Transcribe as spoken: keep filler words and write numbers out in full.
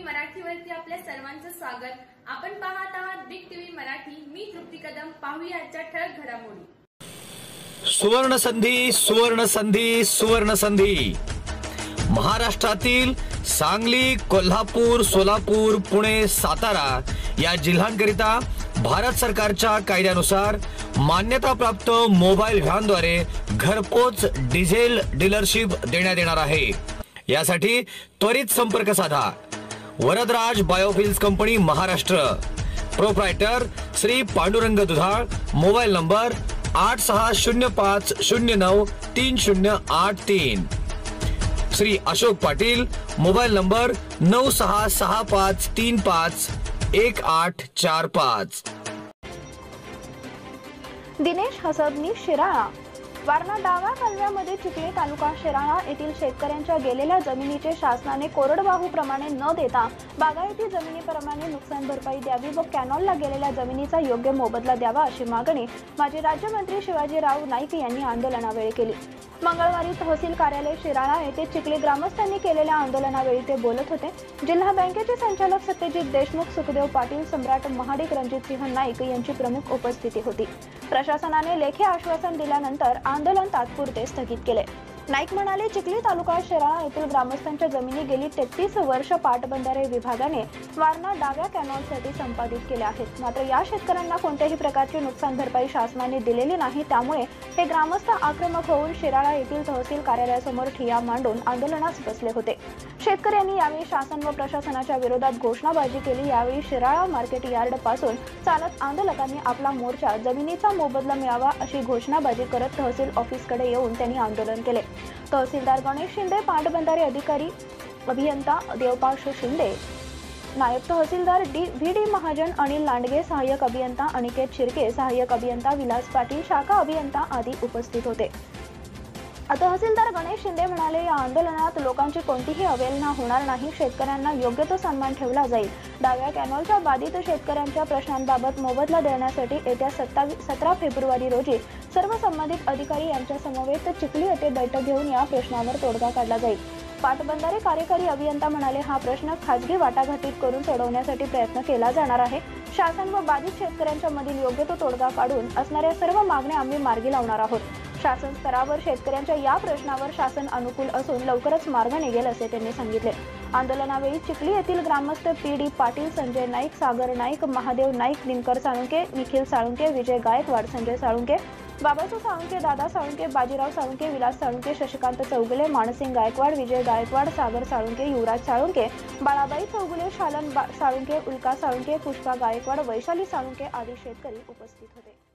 मराठीवरती आपल्या सर्वांचं स्वागत। आपण पाहत आहात बिग टीव्ही मराठी। मी तृप्ती कदम। पाहूया आजच्या ठळक घडामोडी। सुवर्ण संधी, सुवर्ण संधी, सुवर्ण संधी। महाराष्ट्रातील सांगली, कोल्हापूर, सोलापूर, पुणे, सातारा या जिल्ह्यांकरिता भारत सरकारच्या कायद्यानुसार मान्यता प्राप्त मोबाईल व्हॅनद्वारे घरपोच डिझेल डीलरशिप देण्यात येणार आहे। यासाठी त्वरित संपर्क साधा। Varadraj biofuels company Maharashtra, proprietor Shri Pandurang Dudhal, mobile number आठ सहा शून्य पाच शून्य नऊ तीन शून्य आठ तीन। श्री अशोक पाटील, मोबाईल नंबर नऊ सहा सहा पाच तीन पाच एक आठ चार पाच। दिनेश हसबनी शिराळा। वारणा डाव्या कालव्यामध्ये चिखली तालुका शिराळा येथील शेतकऱ्यांच्या गेलेल्या जमिनीचे शासनाने कोरडवाहू प्रमाणे न देता बागायती जमिनीप्रमाणे नुकसान भरपाई द्यावी व कॅनॉलला गेलेल्या जमिनीचा योग्य मोबदला द्यावा अशी मागणी माजी राज्यमंत्री शिवाजीराव नाईक यांनी आंदोलनावेळी केली। मंगळवारी तहसील कार्यालय शिराळा येथे चिखली ग्रामस्थांनी केलेल्या आंदोलनावेळी ते बोलत होते। जिल्हा बँकेचे संचालक सत्यजित देशमुख, सुखदेव पाटील, सम्राट महाडिक, रणजितसिंह नाईक यांची प्रमुख उपस्थिती होती। प्रशासनाने लेखी आश्वासन दिल्यानंतर आंदोलन तात्पुरते स्थगित केले। नाईक म्हणाले, चिखली तालुका शिराळा येथील ग्रामस्थांच्या जमिनी गेली तेहतीस वर्ष पाटबंधारे विभागाने वारणा डाव्या कॅनॉलसाठी संपादित केल्या आहेत। मात्र या शेतकऱ्यांना कोणत्याही प्रकारची नुकसान भरपाई शासनाने दिलेली नाही। त्यामुळे हे ग्रामस्थ आक्रमक होऊन शिराळा येथील तहसील कार्यालयासमोर ठिय्या मांडून आंदोलनास बसले होते। शेतकऱ्यांनी यावेळी शासन व प्रशासनाच्या विरोधात घोषणाबाजी केली। यावेळी शिराळा मार्केट यार्ड पासून चालत आंदोलकांनी आपला मोर्चा जमिनीचा मोबदला मिळावा अशी घोषणाबाजी करत तहसील ऑफिसकडे येऊन त्यांनी आंदोलन केले। तहसीलदार गणेश शिंदे, पाटबंधारे अधिकारी अभियंता देवपाश शिंदे, नायब tehsildar D V D Mahajan, Anil Landge, सहाय्यक अभियंता अनिकेत शिर्के, सहाय्यक अभियंता विलास पाटील, शाखा अभियंता आदी उपस्थित होते। तहसीलदार गणेश शिंदे म्हणाले, या आंदोलनात लोकांची कोणतीही अवहेलना होणार नाही। शेतकऱ्यांना योग्य तो सन्मान ठेवला जाईल। डाव्या कॅनॉलच्या बाधित शेतकऱ्यांच्या प्रश्नांबाबत मोबदला देण्यासाठी येत्या सत्तावीस सतरा फेब्रुवारी रोजी सर्व संबंधित अधिकारी यांच्या समवेत चिखली येथे बैठक घेऊन या प्रश्नावर तोडगा काढला जाईल। पाटबंधारे कार्यकारी अभियंता म्हणाले, हा प्रश्न खासगी वाटाघाटीत करून सोडवण्यासाठी प्रयत्न केला जाणार आहे। शासन व बाधित शेतकऱ्यांच्या मधील योग्य तो तोडगा काढून असणाऱ्या सर्व मागण्या आम्ही मार्गी लावणार आहोत। शासन स्तरावर शेतकऱ्यांच्या या प्रश्नावर शासन अनुकूल असून लवकरच मार्ग निघेल असे त्यांनी सांगितले। आंदोलनावेळी चिखली येथील ग्रामस्थ पी डी पाटील, संजय नाईक, सागर नाईक, महादेव नाईक, दिनकर साळुंके, निखिल साळुंके, विजय गायकवाड, संजय साळुंके, बाबासाहेब साळुंके, दादा साळुंके, बाजीराव साळुंके, विलास साळुंके, शशिकांत चौगुले, मानसिंग गायकवाड, विजय गायकवाड, सागर साळुंके, युवराज साळुंके, बाळाबाई चौगुले, शालन साळुंके, उल्का साळुंके, पुष्पा गायकवाड, वैशाली साळुंके आदी शेतकरी उपस्थित होते।